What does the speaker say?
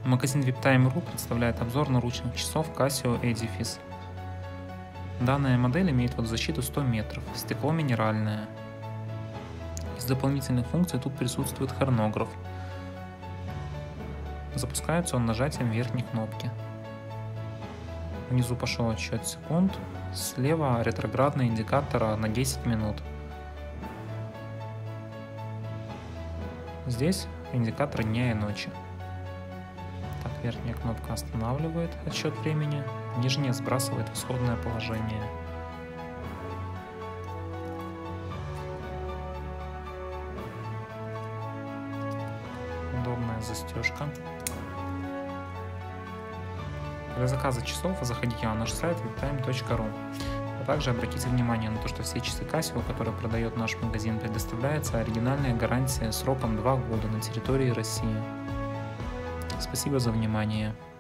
Магазин VIPtime.ru представляет обзор наручных часов Casio Edifice. Данная модель имеет водозащиту 100 метров, стекло минеральное. Из дополнительных функций тут присутствует хронограф. Запускается он нажатием верхней кнопки. Внизу пошел отсчет секунд, слева ретроградный индикатор на 10 минут. Здесь индикатор дня и ночи. Так, верхняя кнопка останавливает отсчет времени, нижняя сбрасывает в исходное положение. Удобная застежка. Для заказа часов заходите на наш сайт viptime.ru. А также обратите внимание на то, что все часы Casio, которые продает наш магазин, предоставляется оригинальная гарантия сроком 2 года на территории России. Спасибо за внимание.